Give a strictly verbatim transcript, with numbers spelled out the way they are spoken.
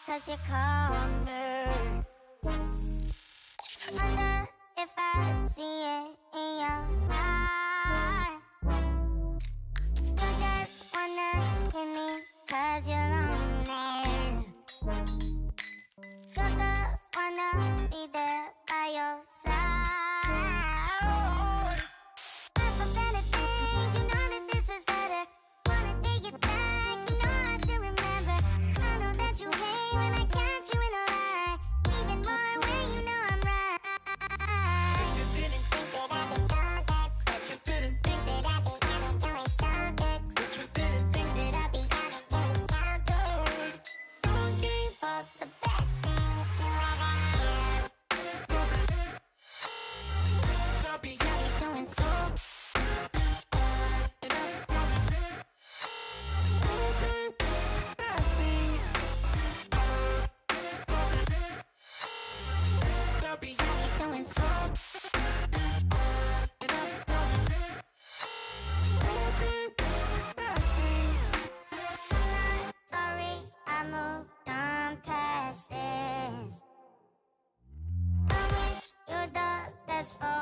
'cause you called me. Wonder if I see it in your eyes. You just wanna hit me 'cause you're lonely. Feel good, wanna be there by your side. But for better things, you know that this was better. Wanna take it back, you know I still remember. I know that you hate when I catch you in a lie. Even more when you know I'm right. You didn't think that I'd be so good, but you didn't think that I'd be having doing so good, but you didn't think that I'd be having doing so good. Don't give up the best thing you ever had. I'll be doing so good. I'll be doing so Sorry, I moved on past this. I wish you the best for